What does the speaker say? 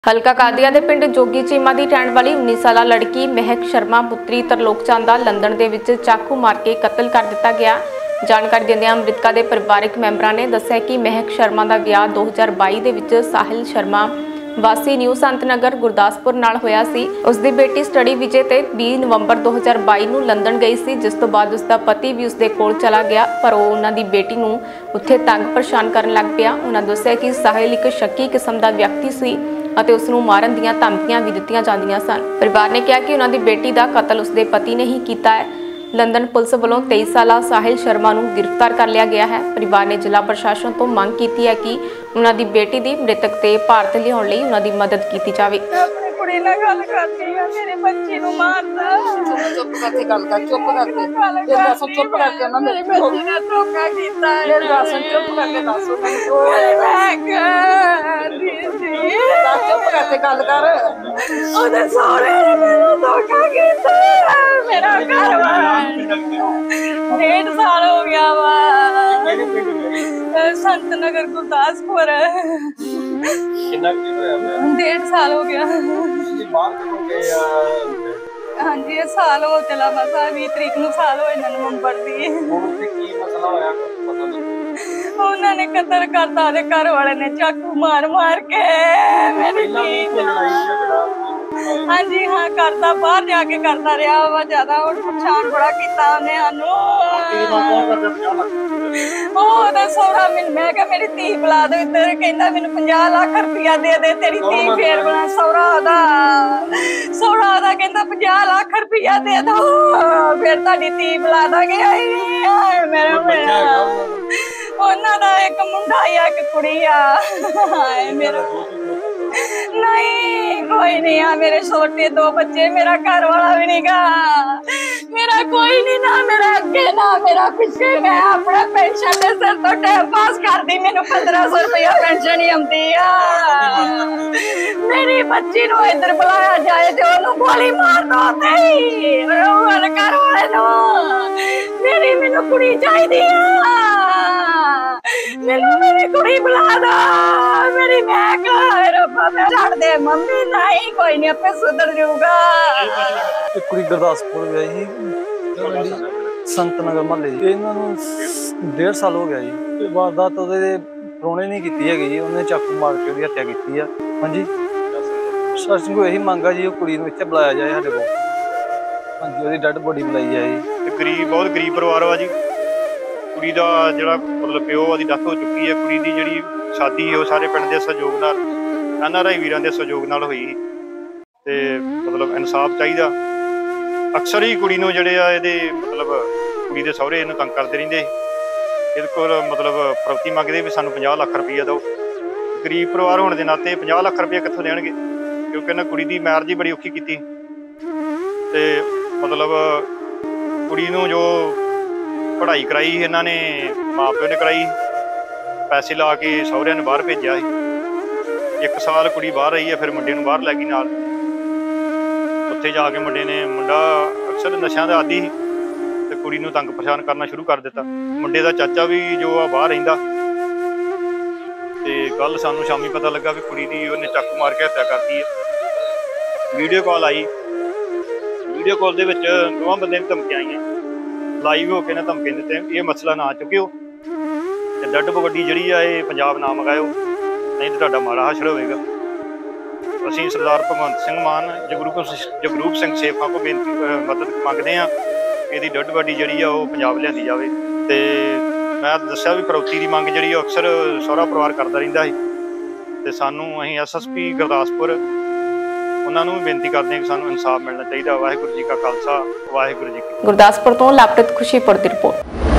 ਹਲਕਾ ਕਾਦੀਆ ਦੇ ਪਿੰਡ ਜੋਗੀ ਚੀਮਾ ਦੀ ਰਹਿਣ ਵਾਲੀ 19 ਸਾਲਾ ਲੜਕੀ ਮਹਿਕ ਸ਼ਰਮਾ ਪੁੱਤਰੀ ਤਰਲੋਕ ਚੰਦ ਦਾ ਲੰਡਨ ਦੇ ਵਿੱਚ ਚਾਕੂ ਮਾਰ ਕੇ ਕਤਲ ਕਰ ਦਿੱਤਾ ਗਿਆ। ਜਾਣਕਾਰੀ ਦਿੰਦਿਆਂ ਅੰਮ੍ਰਿਤਕਾ ਦੇ ਪਰਿਵਾਰਕ ਮੈਂਬਰਾਂ ਨੇ ਦੱਸਿਆ ਕਿ ਮਹਿਕ ਸ਼ਰਮਾ ਦਾ ਵਿਆਹ 2022 ਦੇ ਵਿੱਚ ਸਾਹਿਲ ਸ਼ਰਮਾ ਵਾਸੀ ਨਿਊ ਸੰਤ ਨਗਰ ਗੁਰਦਾਸਪੁਰ ਨਾਲ ਹੋਇਆ ਸੀ। ਉਸ ਦੀ ਬੇਟੀ ਸਟੱਡੀ ਵਿਜੇ ਤੇ 20 ਨਵੰਬਰ 2022 ਨੂੰ ਲੰਡਨ ਗਈ ਸੀ, ਜਿਸ ਤੋਂ ਬਾਅਦ ਉਸ ਦਾ ਪਤੀ ਵੀ ਉਸ ਦੇ ਕੋਲ ਚਲਾ ਗਿਆ, ਪਰ ਉਹ ਉਹਨਾਂ ਦੀ ਬੇਟੀ ਨੂੰ ਉੱਥੇ ਤੰਗ ਪਰੇਸ਼ਾਨ ਕਰਨ ਲੱਗ ਪਿਆ। ਉਹਨਾਂ ਦੱਸਿਆ ਕਿ ਸਾਹਿਲ ਇੱਕ ਸ਼ੱਕੀ ਕਿਸਮ ਦਾ ਵਿਅਕਤੀ ਸੀ ਅਤੇ ਉਸ ਨੂੰ ਮਾਰਨ ਦੀਆਂ ਧਮਕੀਆਂ ਵੀ ਦਿੱਤੀਆਂ ਜਾਂਦੀਆਂ ਸਨ। ਪਰਿਵਾਰ ਨੇ ਕਿਹਾ ਕਿ ਉਹਨਾਂ ਦੀ ਬੇਟੀ ਦਾ ਕਤਲ ਉਸ ਦੇ ਪਤੀ ਨੇ ਹੀ ਕੀਤਾ ਹੈ। ਲੰਡਨ ਪੁਲਿਸ ਵੱਲੋਂ 23 ਸਾਲਾ ਸਾਹਿਲ ਸ਼ਰਮਾ ਨੂੰ ਗ੍ਰਿਫਤਾਰ ਕਰ ਲਿਆ ਗਿਆ ਹੈ। ਪਰਿਵਾਰ ਨੇ ਜ਼ਿਲ੍ਹਾ ਪ੍ਰਸ਼ਾਸਨ ਤੋਂ ਮੰਗ ਕੀਤੀ ਹੈ ਕਿ ਉਹਨਾਂ ਦੀ ਬੇਟੀ ਦੀ ਮ੍ਰਿਤਕ ਤੇ ਭਾਰਤ ਲਿਆਉਣ ਲਈ ਉਹਨਾਂ ਦੀ ਮਦਦ ਕੀਤੀ ਜਾਵੇ। अपनी कुड़ी नाल गल करदी आ, मेरे बच्चे नूं मारदा। चुप करके गल कर, चुप करके चुप करके ना मेरे बच्चे ने धोखा कीता है। मेरे दस चुप करके दस चुप करके गल कर। ओदे सहुरे ने मेनू धोखा कीता है। मेरा घर वाला 1.5 साल हो गया वा। संत नगर गुरदासपुर 1.5 साल हो गया। हाँ जी, साल हो चला बस 20 तरीक नूं साल होए नवंबर दी। उन्होंने कतल करता, घर वाले ने चाकू मार मार के मेरी हाँ जी हाँ करता, बाहर जाके करता रहा वा ज्यादा। परेशान बड़ा किया उन्हें सानू। सौरा मैं क्या मेरी धी बुला दो इधर, कहता मैनू 50 लाख रुपया दे दे तेरी धी फेर बना। सौरा कहता 50 लाख रुपया दे दो फिर ताड़ी धी बुला देंगे। उन्हां दा एक मुंडा आ एक कुड़ी आ। मेरा नहीं कोई नहीं आ, मेरे छोटे 2 बच्चे, मेरा घर वाला भी नहीं गा, मेरा कोई नहीं, ना मेरा अगे ना मेरा पिछे। मैं अपना पेंशन दे सिर तो टाइम पास कर दी, मैनू 1500 रुपया पेंशन ही आती आ। मेरी बच्ची नू इधर बुलाया जाए तो ओनू गोली मार दो घर वाले नू। मेरी मैनू कुड़ी चाहिदी आ, मैनू मेरी कुड़ी बुला दो। मेरी महक रब्बा मैं छड़ दे मम्मी, नहीं कोई नहीं आपे सुधर जाऊगा। एक कुड़ी गुरदासपुर गई संत नगर महल्ले जी, इन्हां नूं 1.5 साल हो गया जी। वारदात ਉਹਦੇ ਪ੍ਰਾਹੁਣੇ ਨੇ ਕੀਤੀ ਹੈਗੀ ਜੀ, ਉਹਨੇ ਚਾਕੂ ਮਾਰ ਕੇ ਉਹਦੀ ਹੱਤਿਆ ਕੀਤੀ ਆ। ਹਾਂਜੀ ਪ੍ਰਸ਼ਾਸਨ ਕੋਲ ਇਹੀ ਮੰਗ ਆ ਜੀ, ਉਹ ਕੁੜੀ ਨੂੰ ਇੱਥੇ ਬੁਲਾਇਆ ਜਾਏ ਸਾਡੇ ਕੋਲ। ਹਾਂਜੀ ਉਹਦੀ ਡੈਡ ਬੋਡੀ ਬੁਲਾਈ ਜਾਏ। ਗਰੀਬ ਬਹੁਤ ਗਰੀਬ ਪਰਿਵਾਰ ਵਾ ਜੀ। ਕੁੜੀ ਦਾ ਜਿਹੜਾ ਮਤਲਬ ਪਿਓ ਉਹਦੀ ਡੈਥ ਹੋ ਚੁੱਕੀ ਹੈ। ਕੁੜੀ ਦੀ ਜਿਹੜੀ ਸ਼ਾਦੀ ਉਹ ਸਾਰੇ ਪਿੰਡ ਦੇ ਸਹਿਯੋਗ ਨਾਲ, NRI ਵੀਰਾਂ ਦੇ ਸਹਿਯੋਗ ਨਾਲ ਹੋਈ ਤੇ ਮਤਲਬ ਇਨਸਾਫ ਚਾਹੀਦਾ। ਅਕਸਰ ਹੀ ਕੁੜੀ ਨੂੰ ਜਿਹੜੇ ਆ ਇਹਦੇ ਮਤਲਬ ਕੁੜੀ ਦੇ ਸਹੁਰੇ ਇਹਨੂੰ ਤੰਗ ਕਰਦੇ ਰਹਿੰਦੇ। ਇਹਦੇ ਕੋਲ ਮਤਲਬ ਫਰੌਤੀ ਮੰਗਦੇ ਵੀ ਸਾਨੂੰ 50 ਲੱਖ ਰੁਪਈਆ ਦਿਓ। ਗਰੀਬ ਪਰਿਵਾਰ ਹੋਣ ਦੇ ਨਾਤੇ 50 ਲੱਖ ਰੁਪਈਆ ਕਿੱਥੋਂ ਦੇਣਗੇ, ਕਿਉਂਕਿ ਇਹਨਾਂ ਕੁੜੀ ਦੀ ਮੈਰਿਜ ਹੀ ਬੜੀ ਔਖੀ ਕੀਤੀ ਤੇ ਮਤਲਬ ਕੁੜੀ ਨੂੰ ਜੋ ਪੜ੍ਹਾਈ ਕਰਾਈ ਇਹਨਾਂ ਨੇ, ਮਾਂ ਪਿਓ ਨੇ ਕਰਾਈ, ਪੈਸੇ ਲਾ ਕੇ ਸਹੁਰਿਆਂ ਨੇ ਬਾਹਰ ਭੇਜਿਆ ਸੀ। 1 ਸਾਲ ਕੁੜੀ ਬਾਹਰ ਰਹੀ ਹੈ, ਫਿਰ ਮੁੰਡੇ ਨੂੰ ਬਾਹਰ ਲੈ ਗਈ ਨਾਲ। ਉੱਥੇ ਜਾ ਕੇ ਮੁੰਡਾ ਅਕਸਰ ਨਸ਼ਿਆਂ ਦਾ ਆਦੀ ਸੀ ਤੇ ਕੁੜੀ ਨੂੰ ਤੰਗ ਪਰੇਸ਼ਾਨ ਕਰਨਾ ਸ਼ੁਰੂ ਕਰ ਦਿੱਤਾ। ਮੁੰਡੇ ਦਾ ਚਾਚਾ ਵੀ ਜੋ ਆ ਬਾਹਰ ਰਹਿੰਦਾ ਤੇ ਕੱਲ ਸਾਨੂੰ ਸ਼ਾਮੀ ਪਤਾ ਲੱਗਾ ਵੀ ਕੁੜੀ ਦੀ ਉਹਨੇ ਚਾਕੂ ਮਾਰ ਕੇ ਹੱਤਿਆ ਕਰਤੀ ਹੈ। ਵੀਡੀਓ ਕਾਲ ਆਈ, ਵੀਡੀਓ ਕਾਲ ਦੇ ਵਿੱਚ ਦੋਵਾਂ ਬੰਦਿਆਂ ਨੂੰ ਧਮਕੀਆਂ ਆਈਆਂ, ਲਾਈਵ ਹੋ ਕੇ ਨਾ ਧਮਕੀ ਦਿੱਤੇ ਇਹ ਮਸਲਾ ਨਾ ਚੁੱਕਿਓ ਤੇ ਡੱਡ ਬਗੱਡੀ ਜਿਹੜੀ ਆ ਇਹ ਪੰਜਾਬ ਨਾ ਮੰਗਾਇਓ, ਨਹੀਂ ਤਾਂ ਤੁਹਾਡਾ ਮਾੜਾ ਹਾਸ਼ਰ ਹੋਵੇਗਾ। ਅਸੀਂ ਸਰਦਾਰ ਭਗਵੰਤ ਸਿੰਘ ਮਾਨ ਜਗਰੂਪ ਸਿੰਘ ਸੇਖਾਂ ਕੋਲ ਮਦਦ ਮੰਗਦੇ ਹਾਂ। ਇਹਦੀ ਡੱਡ ਬੋਡੀ ਜਿਹੜੀ ਆ ਉਹ ਪੰਜਾਬ ਲਿਆਂਦੀ ਜਾਵੇ। ਤੇ ਮੈਂ ਦੱਸਿਆ ਵੀ ਫਰੌਤੀ ਦੀ ਮੰਗ ਜਿਹੜੀ ਉਹ ਅਕਸਰ ਸਹੁਰਾ ਪਰਿਵਾਰ ਕਰਦਾ ਰਹਿੰਦਾ ਸੀ ਤੇ ਸਾਨੂੰ ਅਸੀਂ SSP ਗੁਰਦਾਸਪੁਰ ਉਹਨਾਂ ਨੂੰ ਵੀ ਬੇਨਤੀ ਕਰਦੇ ਹਾਂ ਕਿ ਸਾਨੂੰ ਇਨਸਾਫ ਮਿਲਣਾ ਚਾਹੀਦਾ। ਵਾਹਿਗੁਰੂ ਜੀ ਕਾ ਖਾਲਸਾ, ਵਾਹਿਗੁਰੂ ਜੀ ਕੀ ਫਤਿਹ। ਗੁਰਦਾਸਪੁਰ ਤੋਂ ਲਾਪ੍ਰਿਤ ਖੁਸ਼ੀਪੁਰ ਦੀ ਰਿਪੋਰਟ।